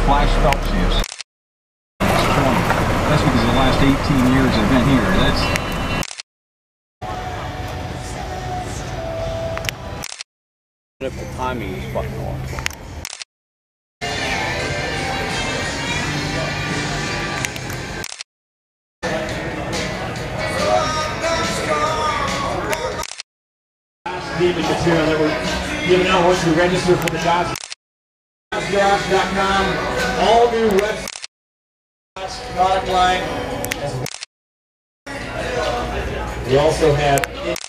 Flash Celsius. That's because the last 18 years I've been here. If the timing is fucking off. Demon material that we're giving out once we register for the Dodge. Dodge.com, all new website, product line. We also have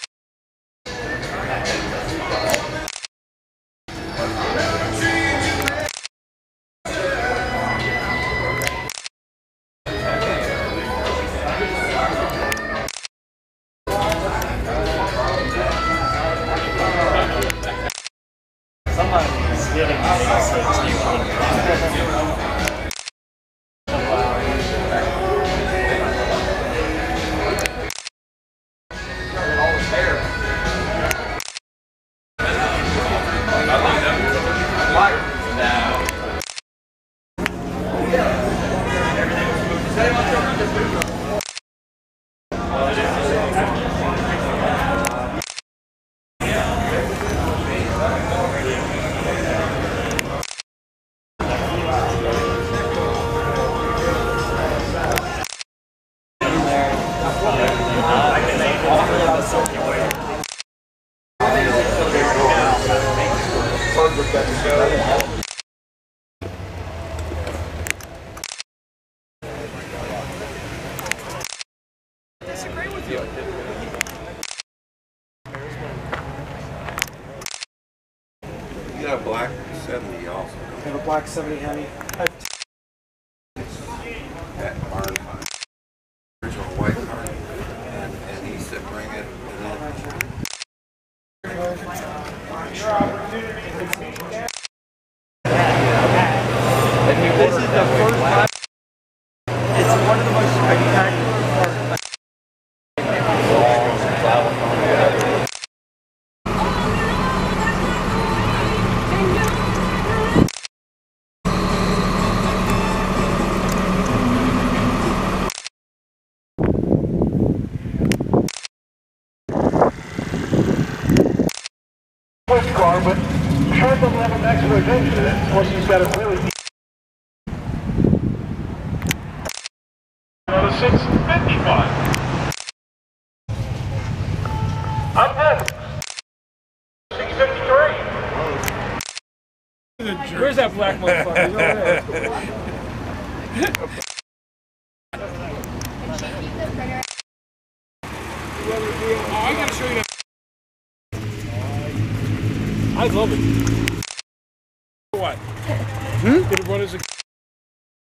disagree with you. You got a black 70 also. I have a black 70 Hemi. That barn original white car. And he said bring it. This is the first time. It's one of the most spectacular cars. car, but short of level maximization, of course he's got a really on a 655. Up next, 653. Where's that black motherfucker? He's over there. Oh, I gotta show you that. I love it. What? Did it run as a